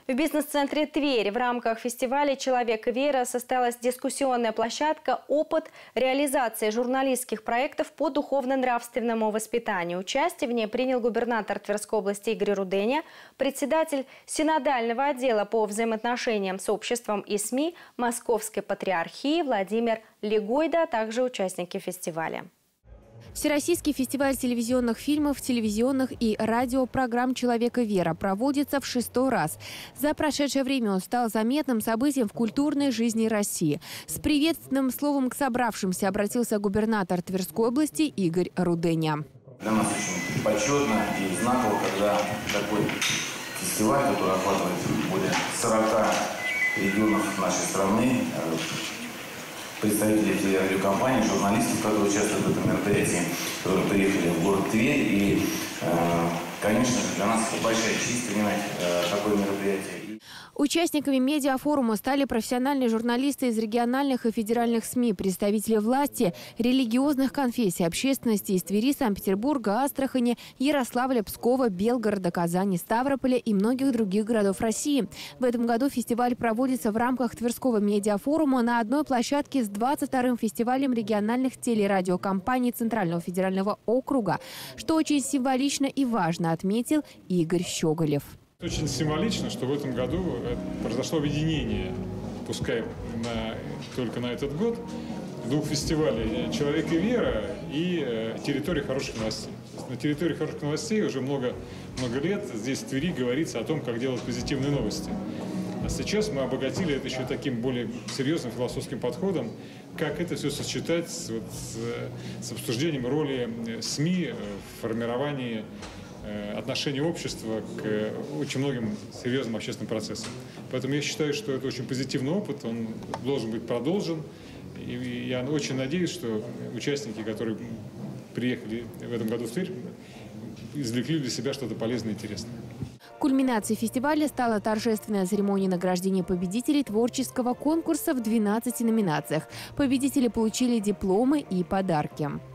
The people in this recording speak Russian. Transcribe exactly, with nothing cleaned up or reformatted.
В бизнес-центре Тверь в рамках фестиваля «Человек и вера» состоялась дискуссионная площадка «Опыт реализации журналистских проектов по духовно-нравственному воспитанию». Участие в ней принял губернатор Тверской области Игорь Руденя, председатель синодального отдела по взаимоотношениям с обществом и СМИ Московской патриархии Владимир Легойда, а также участники фестиваля. Всероссийский фестиваль телевизионных фильмов, телевизионных и радиопрограмм «Человек и вера» проводится в шестой раз. За прошедшее время он стал заметным событием в культурной жизни России. С приветственным словом к собравшимся обратился губернатор Тверской области Игорь Руденя. Для нас очень почетно и знаково, когда такой фестиваль, который охватывает более сорока регионов нашей страны, представители телерадиокомпаний, журналистов, которые участвуют в этом мероприятии, которые приехали в город Тверь. И, конечно, для нас это большая честь принимать такое мероприятие. Участниками медиафорума стали профессиональные журналисты из региональных и федеральных СМИ, представители власти, религиозных конфессий, общественности из Твери, Санкт-Петербурга, Астрахани, Ярославля, Пскова, Белгорода, Казани, Ставрополя и многих других городов России. В этом году фестиваль проводится в рамках Тверского медиафорума на одной площадке с двадцать вторым фестивалем региональных телерадиокомпаний Центрального федерального округа, что очень символично и важно, отметил Игорь Щеголев. Очень символично, что в этом году произошло объединение, пускай на, только на этот год, двух фестивалей «Человек и вера» и «Территория хороших новостей». На территории хороших новостей уже много, много лет здесь в Твери говорится о том, как делать позитивные новости. А сейчас мы обогатили это еще таким более серьезным философским подходом, как это все сочетать с, вот, с, с обсуждением роли СМИ в формировании отношение общества к очень многим серьезным общественным процессам. Поэтому я считаю, что это очень позитивный опыт, он должен быть продолжен. И я очень надеюсь, что участники, которые приехали в этом году в Тверь, извлекли для себя что-то полезное и интересное. Кульминацией фестиваля стала торжественная церемония награждения победителей творческого конкурса в двенадцати номинациях. Победители получили дипломы и подарки.